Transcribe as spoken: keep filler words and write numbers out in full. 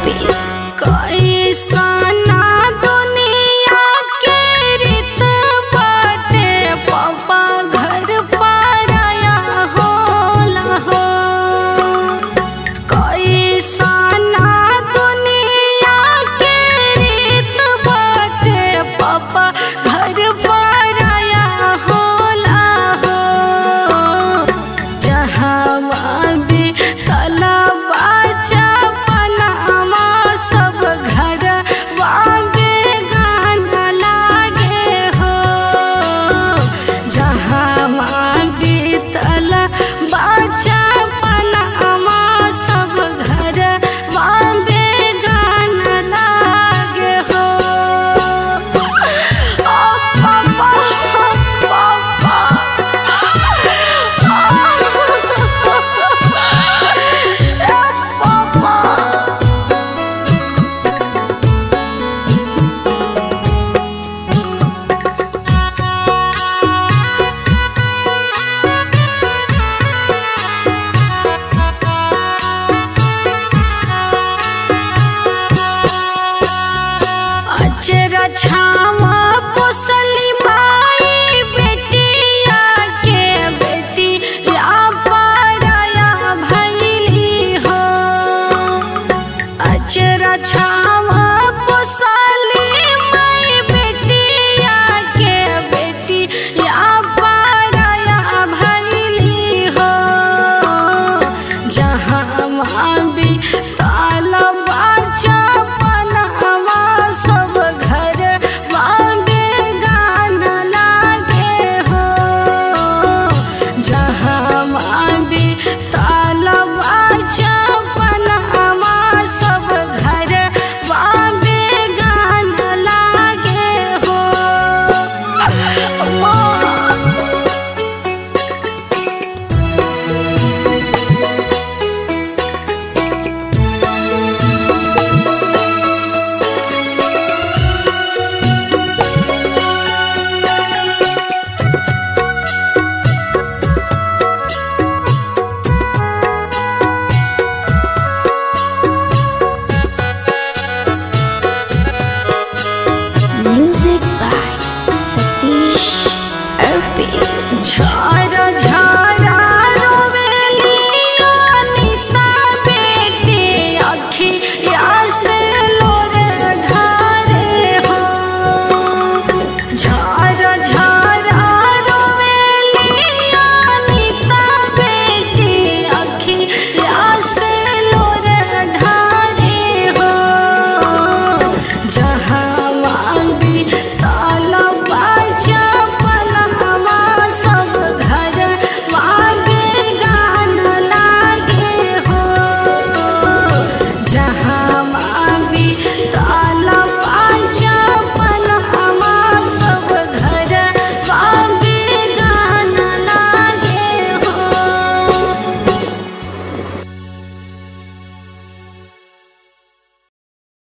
कैसना दुनिया के रीत बाटे पापा घर पराया होला हो। कैसना दुनिया के रीत बाटे पापा घर पराया होला हो। जहाँ भी तलबा चपनामा सब घर वाबे गाना लागे हो। जहाँ भी तलबा चपनामा सब घर वाबे गाना लागे हो। ओ पापा पापा अचरा छावा पोसली माई बेटिया के बेटिया पराया भइली हो। अचरा छावा पोसली माई बेटिया के बेटिया पराया भइली हो। जहाँ भी